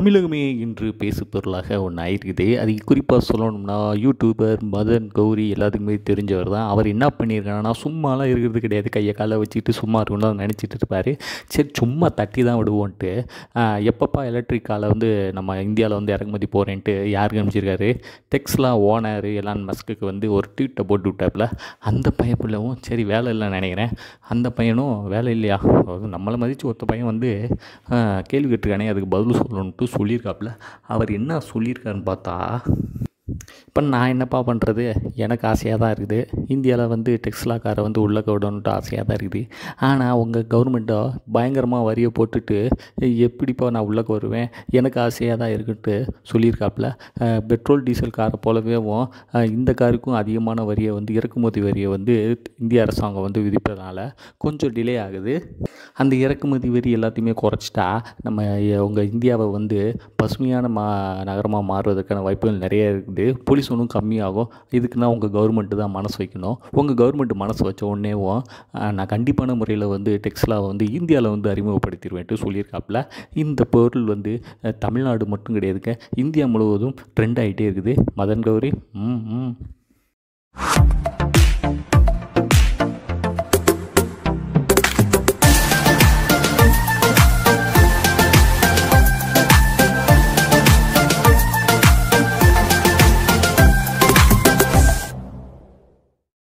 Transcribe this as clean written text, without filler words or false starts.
தமிழகமே இன்று பேசு பொருளாக ஒன்று ஆயிருக்குது. அது குறிப்பாக சொல்லணும்னா யூடியூபர் மதன் கௌரி எல்லாத்துக்குமே தெரிஞ்சவர் தான். அவர் என்ன பண்ணியிருக்காருன்னா, சும்மாலாம் இருக்கிறது கிடையாது. கையை காலை வச்சுக்கிட்டு சும்மா இருக்கணும்னு தான் நினச்சிட்டு இருப்பார். சரி சும்மா தட்டி தான் விடுவோன்ட்டு எப்பப்பா எலக்ட்ரிக் காரை வந்து நம்ம இந்தியாவில் வந்து இறக்குமதி போகிறேன்ட்டு யாருக்கு அனுப்பிச்சிருக்காரு, டெக்ஸ்லா ஓனர் எலான் மஸ்க்குக்கு வந்து ஒரு ட்வீட்டை போட்டு விட்டாப்புல. அந்த பையன் பிள்ளவும் சரி வேலை இல்லைன்னு நினைக்கிறேன். அந்த பையனும் வேலை இல்லையா, அதாவது நம்மளை மதித்து ஒருத்த பையன் வந்து கேள்வி கேட்டிருக்கானே அதுக்கு பதில் சொல்லணுன்ட்டு சொல்லியிருக்காப்புல. அவர் என்ன சொல்லியிருக்காருன்னு பார்த்தா, இப்போ நான் என்னப்பா பண்ணுறது, எனக்கு ஆசையாக தான் இருக்குது. இந்தியாவில் வந்து டெக்ஸ்லா காரை வந்து உள்ளே விடணுன்ட்டு ஆசையாக தான் இருக்குது. ஆனால் உங்கள் கவர்மெண்ட்டோ பயங்கரமாக வரியை போட்டுட்டு எப்படிப்பா நான் உள்ளே வருவேன், எனக்கு ஆசையாக தான் இருக்குன்ட்டு சொல்லியிருக்காப்புல. பெட்ரோல் டீசல் காரை போலவேவும் இந்த காருக்கும் அதிகமான வரியை வந்து இறக்குமதி வரியை வந்து இந்திய அரசாங்கம் வந்து விதிப்பதனால கொஞ்சம் டிலே ஆகுது. அந்த இறக்குமதி வரி எல்லாத்தையுமே குறைச்சிட்டா நம்ம உங்கள் இந்தியாவை வந்து பசுமையான நகரமாக மாறுவதற்கான வாய்ப்புகள் நிறைய இருக்குது. போலீஸ் ஒன்றும் கம்மியாகும். இதுக்குன்னா உங்கள் கவர்மெண்ட்டு தான் மனசு வைக்கணும். உங்கள் கவர்மெண்ட்டு மனசு வச்ச உடனேவும் நான் கண்டிப்பான முறையில் வந்து டெக்ஸ்லாவை வந்து இந்தியாவில் வந்து அறிமுகப்படுத்திடுவேன்ட்டு சொல்லியிருக்காப்புல. இந்த பொருள் வந்து தமிழ்நாடு மட்டும் கிடையாதுங்க, இந்தியா முழுவதும் ட்ரெண்ட் ஆகிட்டே இருக்குது. மதன் கௌரி